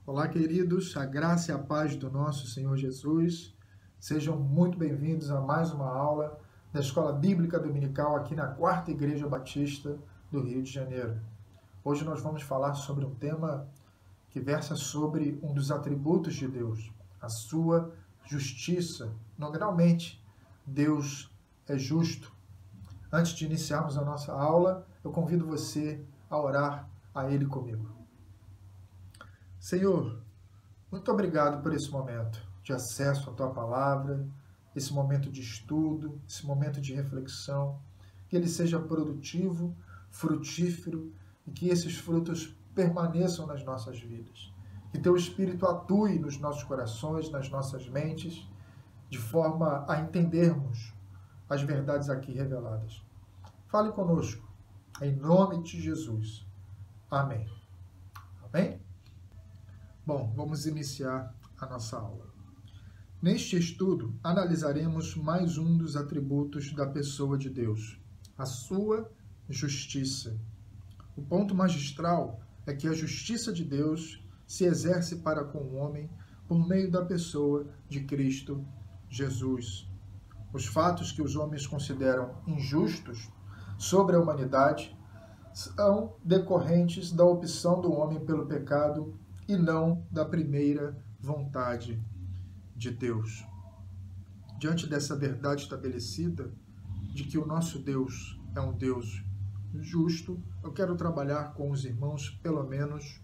Olá, queridos, a graça e a paz do nosso Senhor Jesus. Sejam muito bem-vindos a mais uma aula da Escola Bíblica Dominical aqui na Quarta Igreja Batista do Rio de Janeiro. Hoje nós vamos falar sobre um tema que versa sobre um dos atributos de Deus, a sua justiça. Nominalmente, Deus é justo. Antes de iniciarmos a nossa aula, eu convido você a orar a Ele comigo. Senhor, muito obrigado por esse momento de acesso à Tua Palavra, esse momento de estudo, esse momento de reflexão, que ele seja produtivo, frutífero e que esses frutos permaneçam nas nossas vidas. Que Teu Espírito atue nos nossos corações, nas nossas mentes, de forma a entendermos as verdades aqui reveladas. Fale conosco, em nome de Jesus. Amém. Amém? Bom, vamos iniciar a nossa aula. Neste estudo, analisaremos mais um dos atributos da pessoa de Deus, a sua justiça. O ponto magistral é que a justiça de Deus se exerce para com o homem por meio da pessoa de Cristo Jesus. Os fatos que os homens consideram injustos sobre a humanidade são decorrentes da opção do homem pelo pecado e não da primeira vontade de Deus. Diante dessa verdade estabelecida, de que o nosso Deus é um Deus justo, eu quero trabalhar com os irmãos pelo menos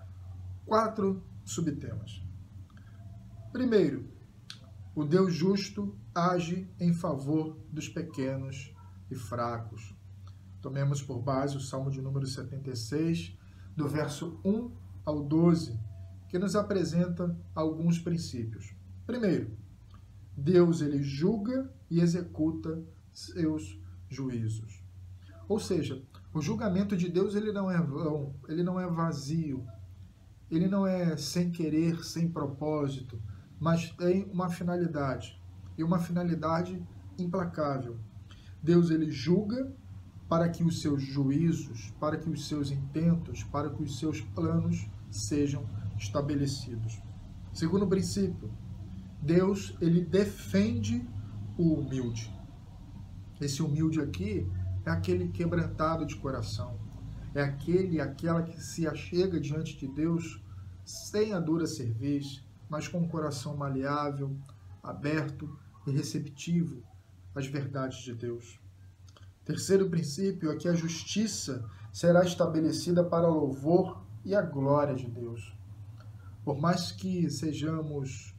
4 subtemas. Primeiro, o Deus justo age em favor dos pequenos e fracos. Tomemos por base o Salmo de número 76, do verso 1 ao 12, que nos apresenta alguns princípios. Primeiro, Deus ele julga e executa seus juízos. Ou seja, o julgamento de Deus ele não é vão, ele não é vazio, ele não é sem querer, sem propósito, mas tem uma finalidade, e uma finalidade implacável. Deus ele julga para que os seus juízos, para que os seus intentos, para que os seus planos sejam estabelecidos. Segundo princípio, Deus ele defende o humilde. Esse humilde aqui é aquele quebrantado de coração, é aquela que se achega diante de Deus sem a dura cerviz, mas com o coração maleável, aberto e receptivo às verdades de Deus. Terceiro princípio é que a justiça será estabelecida para o louvor e a glória de Deus. Por mais que sejamos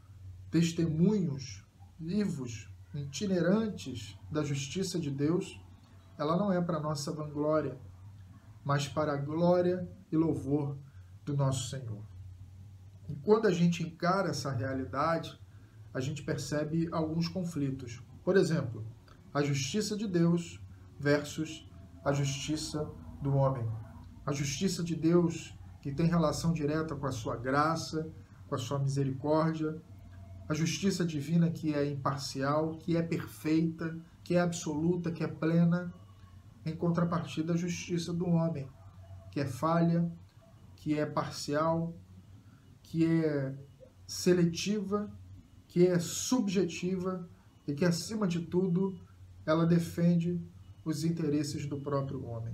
testemunhos vivos, itinerantes da justiça de Deus, ela não é para nossa vanglória, mas para a glória e louvor do nosso Senhor. E quando a gente encara essa realidade, a gente percebe alguns conflitos. Por exemplo, a justiça de Deus versus a justiça do homem. A justiça de Deus, que tem relação direta com a sua graça, com a sua misericórdia. A justiça divina, que é imparcial, que é perfeita, que é absoluta, que é plena. Em contrapartida, a justiça do homem, que é falha, que é parcial, que é seletiva, que é subjetiva e que, acima de tudo, ela defende os interesses do próprio homem.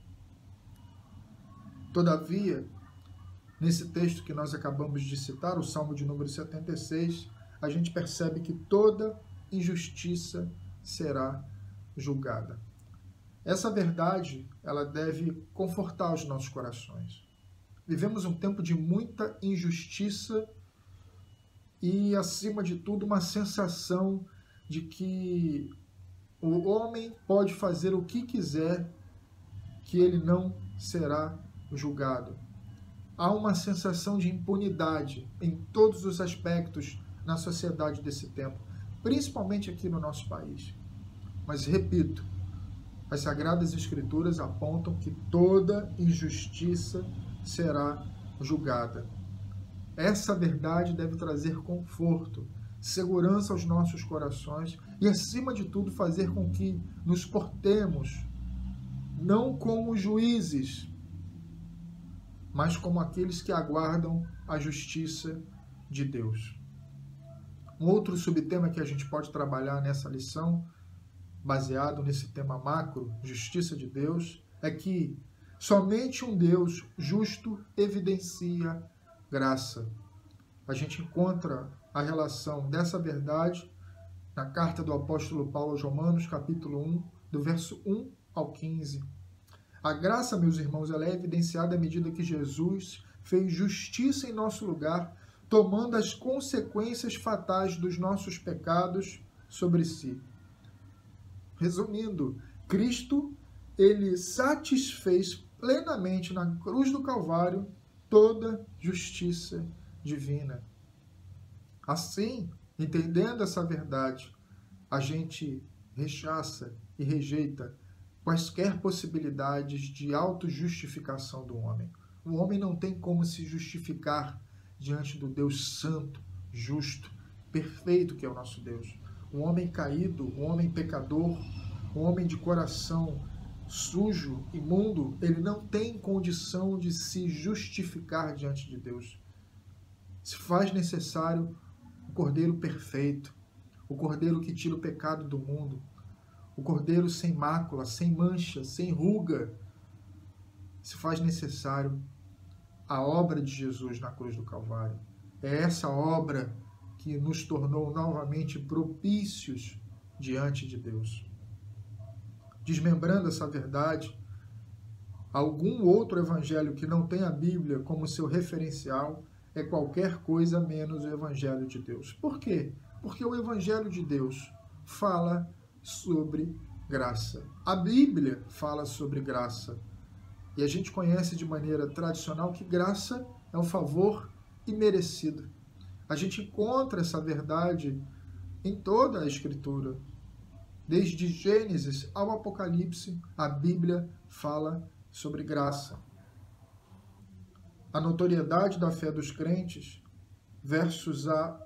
Todavia, nesse texto que nós acabamos de citar, o Salmo de número 76, a gente percebe que toda injustiça será julgada. Essa verdade, ela deve confortar os nossos corações. Vivemos um tempo de muita injustiça e, acima de tudo, uma sensação de que o homem pode fazer o que quiser, que ele não será julgado. Há uma sensação de impunidade em todos os aspectos na sociedade desse tempo, principalmente aqui no nosso país. Mas, repito, as Sagradas Escrituras apontam que toda injustiça será julgada. Essa verdade deve trazer conforto, segurança aos nossos corações e, acima de tudo, fazer com que nos portemos não como juízes, mas como aqueles que aguardam a justiça de Deus. Um outro subtema que a gente pode trabalhar nessa lição, baseado nesse tema macro, justiça de Deus, é que somente um Deus justo evidencia graça. A gente encontra a relação dessa verdade na carta do apóstolo Paulo aos Romanos, capítulo 1, do verso 1 ao 15. A graça, meus irmãos, ela é evidenciada à medida que Jesus fez justiça em nosso lugar, tomando as consequências fatais dos nossos pecados sobre si. Resumindo, Cristo, ele satisfez plenamente na cruz do Calvário toda justiça divina. Assim, entendendo essa verdade, a gente rechaça e rejeita quaisquer possibilidades de autojustificação do homem. O homem não tem como se justificar diante do Deus santo, justo, perfeito que é o nosso Deus. O homem caído, o homem pecador, o homem de coração sujo, imundo, ele não tem condição de se justificar diante de Deus. Se faz necessário o Cordeiro perfeito, o Cordeiro que tira o pecado do mundo, o Cordeiro sem mácula, sem mancha, sem ruga. Se faz necessário a obra de Jesus na cruz do Calvário. É essa obra que nos tornou novamente propícios diante de Deus. Desmembrando essa verdade, algum outro evangelho que não tem a Bíblia como seu referencial é qualquer coisa menos o evangelho de Deus. Por quê? Porque o evangelho de Deus fala sobre graça. A Bíblia fala sobre graça. E a gente conhece de maneira tradicional que graça é um favor imerecido. A gente encontra essa verdade em toda a Escritura. Desde Gênesis ao Apocalipse, a Bíblia fala sobre graça. A notoriedade da fé dos crentes versus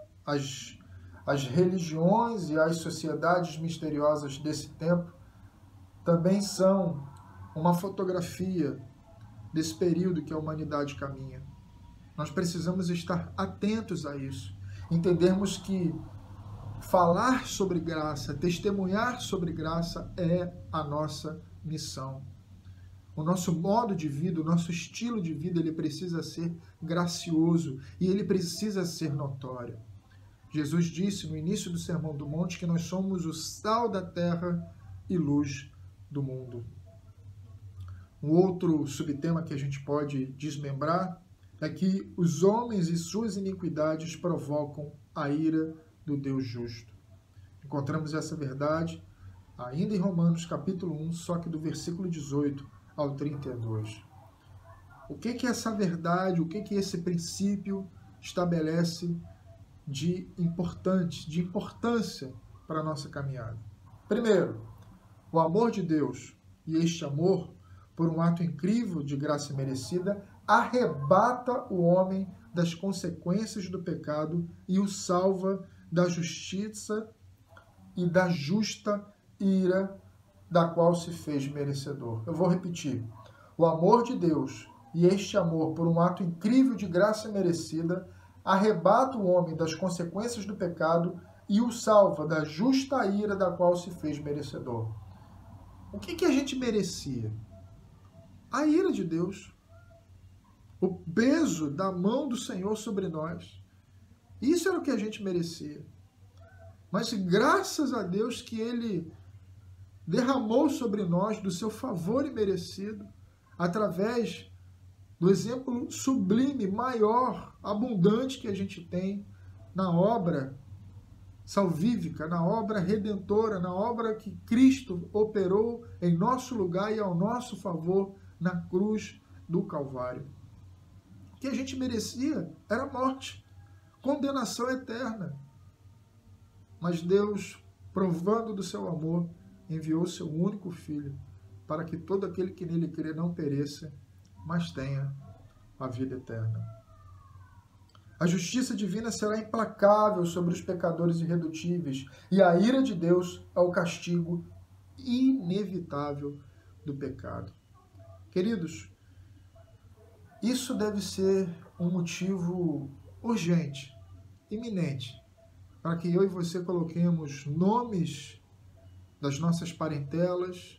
as religiões e as sociedades misteriosas desse tempo também são uma fotografia desse período que a humanidade caminha. Nós precisamos estar atentos a isso, entendermos que falar sobre graça, testemunhar sobre graça é a nossa missão. O nosso modo de vida, o nosso estilo de vida, ele precisa ser gracioso e ele precisa ser notório. Jesus disse no início do Sermão do Monte que nós somos o sal da terra e luz do mundo. Um outro subtema que a gente pode desmembrar é que os homens e suas iniquidades provocam a ira do Deus justo. Encontramos essa verdade ainda em Romanos capítulo 1, só que do versículo 18 ao 32. O que é essa verdade, o que esse princípio estabelece de importância para a nossa caminhada? Primeiro, o amor de Deus, e este amor, por um ato incrível de graça merecida, arrebata o homem das consequências do pecado e o salva da justiça e da justa ira da qual se fez merecedor. Eu vou repetir. O amor de Deus, e este amor, por um ato incrível de graça merecida, arrebata o homem das consequências do pecado e o salva da justa ira da qual se fez merecedor. O que a gente merecia? A ira de Deus. O peso da mão do Senhor sobre nós. Isso era o que a gente merecia. Mas graças a Deus que Ele derramou sobre nós do seu favor imerecido, através do exemplo sublime, maior, abundante que a gente tem na obra salvífica, na obra redentora, na obra que Cristo operou em nosso lugar e ao nosso favor na cruz do Calvário. O que a gente merecia era morte, condenação eterna. Mas Deus, provando do seu amor, enviou seu único Filho para que todo aquele que nele crê não pereça, mas tenha a vida eterna. A justiça divina será implacável sobre os pecadores irredutíveis e a ira de Deus é o castigo inevitável do pecado. Queridos, Isso deve ser um motivo urgente, iminente, para que eu e você coloquemos nomes das nossas parentelas,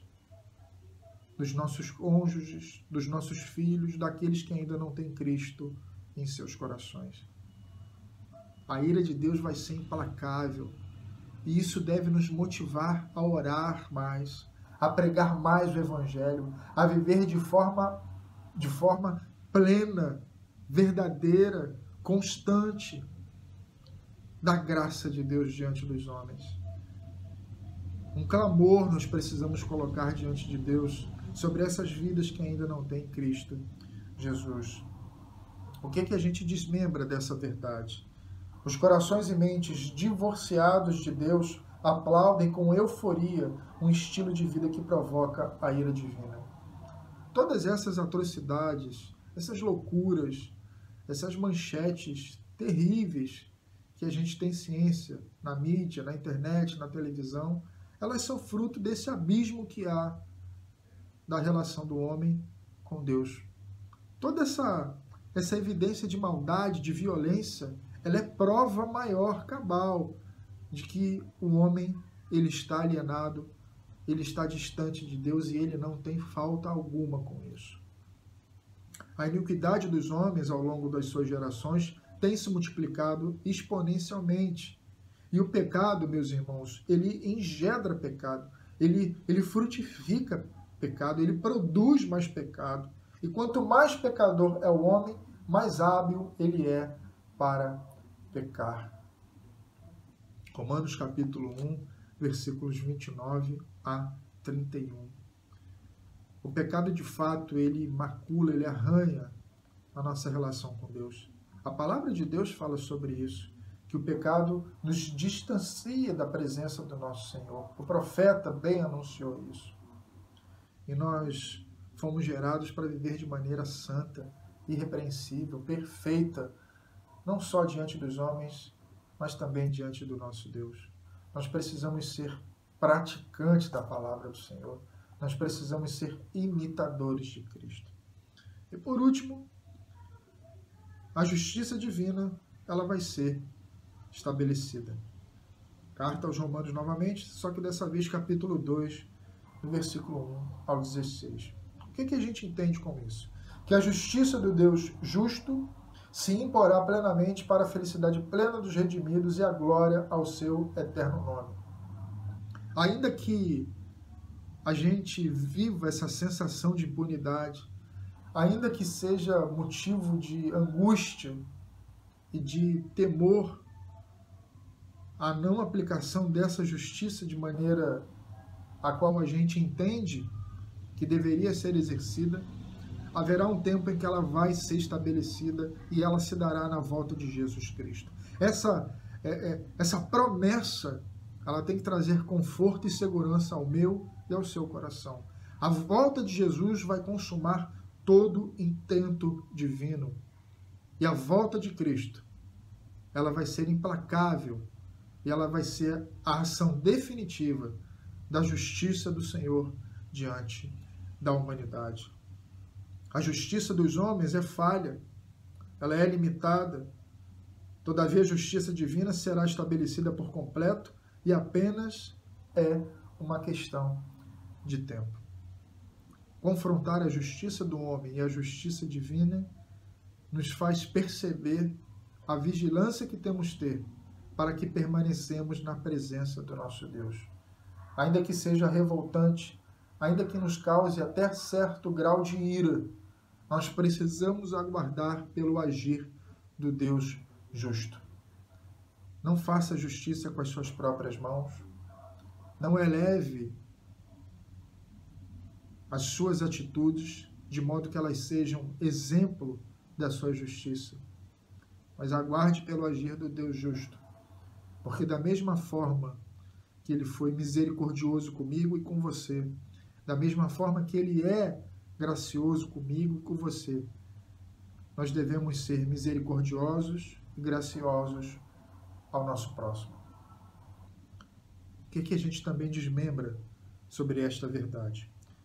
dos nossos cônjuges, dos nossos filhos, daqueles que ainda não têm Cristo em seus corações. A ira de Deus vai ser implacável e isso deve nos motivar a orar mais, a pregar mais o Evangelho, a viver de forma plena, verdadeira, constante da graça de Deus diante dos homens. Um clamor nós precisamos colocar diante de Deus sobre essas vidas que ainda não têm Cristo Jesus. O que a gente desmembra dessa verdade? Os corações e mentes divorciados de Deus aplaudem com euforia um estilo de vida que provoca a ira divina. Todas essas atrocidades, essas loucuras, essas manchetes terríveis que a gente tem ciência na mídia, na internet, na televisão, elas são fruto desse abismo que há da relação do homem com Deus. Toda essa evidência de maldade, de violência, ela é prova maior, cabal, de que o homem ele está alienado, ele está distante de Deus e ele não tem falta alguma com isso. A iniquidade dos homens ao longo das suas gerações tem se multiplicado exponencialmente. E o pecado, meus irmãos, ele engendra pecado, ele frutifica pecado, ele produz mais pecado. E quanto mais pecador é o homem, mais hábil ele é para pecar. Romanos capítulo 1, versículos 29 a 31. O pecado, de fato, ele macula, ele arranha a nossa relação com Deus. A palavra de Deus fala sobre isso, que o pecado nos distancia da presença do nosso Senhor. O profeta bem anunciou isso. E nós fomos gerados para viver de maneira santa, irrepreensível, perfeita, não só diante dos homens, mas também diante do nosso Deus. Nós precisamos ser praticantes da palavra do Senhor. Nós precisamos ser imitadores de Cristo. E por último, a justiça divina, ela vai ser estabelecida. Carta aos Romanos novamente, só que dessa vez capítulo 2, do versículo 1 ao 16. O que a gente entende com isso? Que a justiça do Deus justo se imporá plenamente para a felicidade plena dos redimidos e a glória ao seu eterno nome. Ainda que a gente viva essa sensação de impunidade, ainda que seja motivo de angústia e de temor a não aplicação dessa justiça de maneira a qual a gente entende que deveria ser exercida, haverá um tempo em que ela vai ser estabelecida e ela se dará na volta de Jesus Cristo. Essa promessa, ela tem que trazer conforto e segurança ao meu e ao seu coração. A volta de Jesus vai consumar todo intento divino. E a volta de Cristo, ela vai ser implacável e ela vai ser a ação definitiva da justiça do Senhor diante da humanidade. A justiça dos homens é falha, ela é limitada. Todavia, a justiça divina será estabelecida por completo e apenas é uma questão de tempo. Confrontar a justiça do homem e a justiça divina nos faz perceber a vigilância que temos de ter para que permanecemos na presença do nosso Deus. Ainda que seja revoltante, ainda que nos cause até certo grau de ira, nós precisamos aguardar pelo agir do Deus justo. Não faça justiça com as suas próprias mãos. Não eleve as suas atitudes de modo que elas sejam exemplo da sua justiça. Mas aguarde pelo agir do Deus justo. Porque da mesma forma que Ele foi misericordioso comigo e com você, da mesma forma que Ele é gracioso comigo e com você, nós devemos ser misericordiosos e graciosos ao nosso próximo. O que a gente também desmembra sobre esta verdade?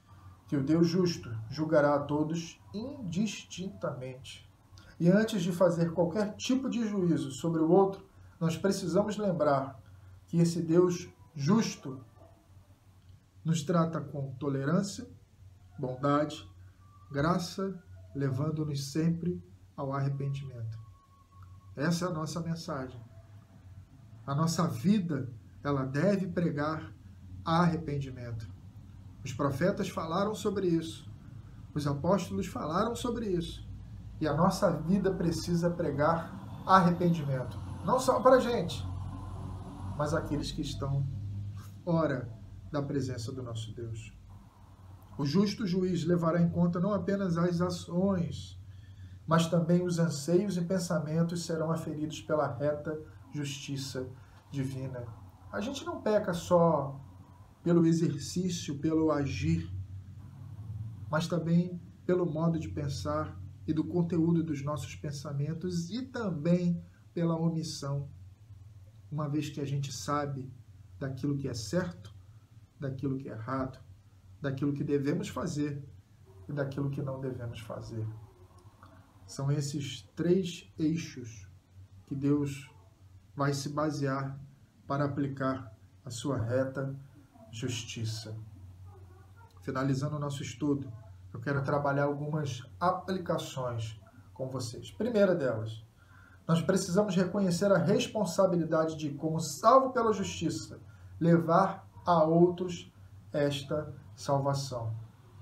que o Deus justo julgará a todos indistintamente. E antes de fazer qualquer tipo de juízo sobre o outro, nós precisamos lembrar que esse Deus justo nos trata com tolerância, bondade, graça, levando-nos sempre ao arrependimento. Essa é a nossa mensagem. A nossa vida, ela deve pregar arrependimento. Os profetas falaram sobre isso. Os apóstolos falaram sobre isso. E a nossa vida precisa pregar arrependimento. Não só para a gente, mas aqueles que estão fora da presença do nosso Deus. O justo juiz levará em conta não apenas as ações, mas também os anseios e pensamentos serão aferidos pela reta justiça divina. A gente não peca só pelo exercício, pelo agir, mas também pelo modo de pensar e do conteúdo dos nossos pensamentos e também pela omissão, uma vez que a gente sabe daquilo que é certo, daquilo que é errado, daquilo que devemos fazer e daquilo que não devemos fazer. São esses 3 eixos que Deus vai se basear para aplicar a sua reta justiça. Finalizando o nosso estudo, eu quero trabalhar algumas aplicações com vocês. Primeira delas, nós precisamos reconhecer a responsabilidade de, como salvo pela justiça, levar a outros esta salvação.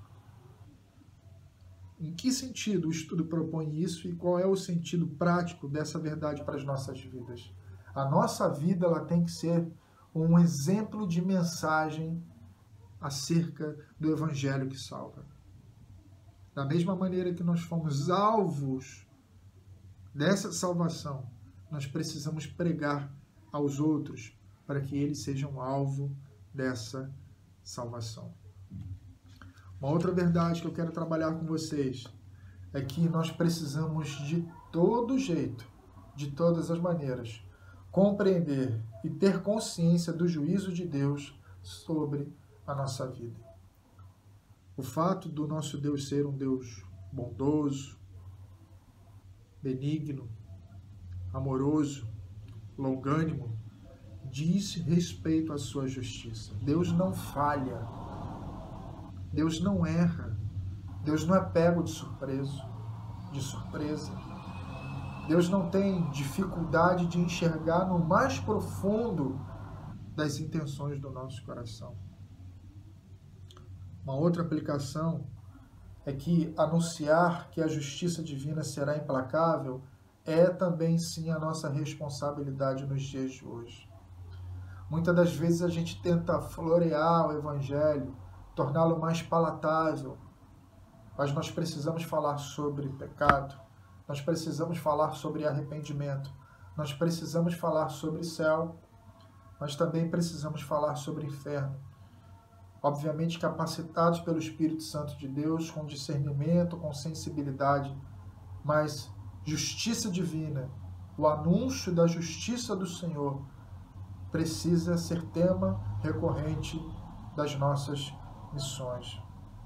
Em que sentido o estudo propõe isso e qual é o sentido prático dessa verdade para as nossas vidas? A nossa vida ela tem que ser um exemplo de mensagem acerca do Evangelho que salva. Da mesma maneira que nós fomos alvos dessa salvação, nós precisamos pregar aos outros para que eles sejam alvo dessa salvação. Uma outra verdade que eu quero trabalhar com vocês é que nós precisamos de todo jeito, de todas as maneiras, compreender e ter consciência do juízo de Deus sobre a nossa vida. O fato do nosso Deus ser um Deus bondoso, benigno, amoroso, longânimo, diz respeito à sua justiça. Deus não falha, Deus não erra, Deus não é pego de surpresa. Deus não tem dificuldade de enxergar no mais profundo das intenções do nosso coração. Uma outra aplicação é que anunciar que a justiça divina será implacável é também sim a nossa responsabilidade nos dias de hoje. Muitas das vezes a gente tenta florear o Evangelho, torná-lo mais palatável, mas nós precisamos falar sobre pecado, nós precisamos falar sobre arrependimento, nós precisamos falar sobre céu, mas também precisamos falar sobre inferno. Obviamente capacitados pelo Espírito Santo de Deus, com discernimento, com sensibilidade, mas justiça divina, o anúncio da justiça do Senhor, precisa ser tema recorrente das nossas missões.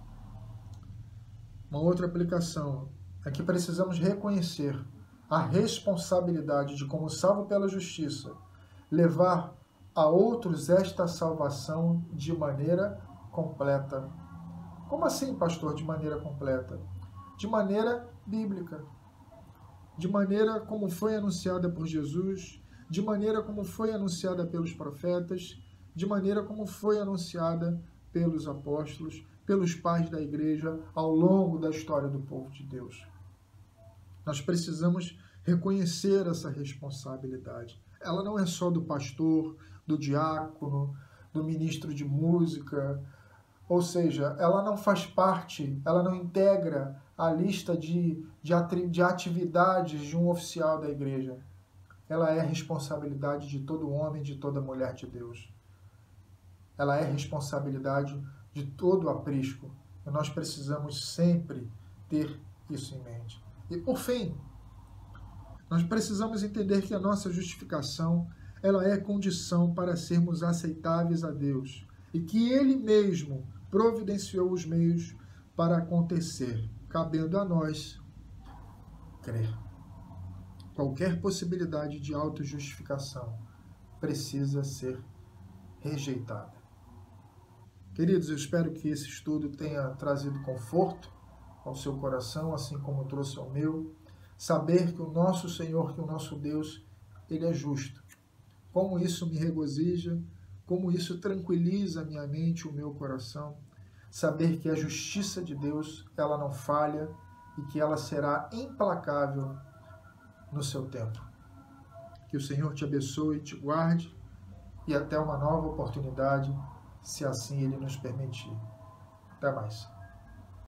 Uma outra aplicação é que precisamos reconhecer a responsabilidade de, como salvo pela justiça, levar a outros esta salvação de maneira completa. Como assim, pastor, de maneira completa? De maneira bíblica. De maneira como foi anunciada por Jesus, de maneira como foi anunciada pelos profetas, de maneira como foi anunciada pelos apóstolos, pelos pais da igreja ao longo da história do povo de Deus. Nós precisamos reconhecer essa responsabilidade. Ela não é só do pastor, do diácono, do ministro de música, ou seja, ela não faz parte, ela não integra a lista de atividades de um oficial da igreja. Ela é responsabilidade de todo homem, de toda mulher de Deus. Ela é responsabilidade de todo aprisco. E nós precisamos sempre ter isso em mente. E, por fim, nós precisamos entender que a nossa justificação ela é condição para sermos aceitáveis a Deus e que Ele mesmo providenciou os meios para acontecer, cabendo a nós crer. Qualquer possibilidade de autojustificação precisa ser rejeitada. Queridos, eu espero que esse estudo tenha trazido conforto ao seu coração, assim como trouxe ao meu. Saber que o nosso Senhor, que o nosso Deus, Ele é justo. Como isso me regozija, como isso tranquiliza a minha mente, o meu coração. Saber que a justiça de Deus, ela não falha e que ela será implacável no seu tempo. Que o Senhor te abençoe e te guarde e até uma nova oportunidade, se assim Ele nos permitir. Até mais.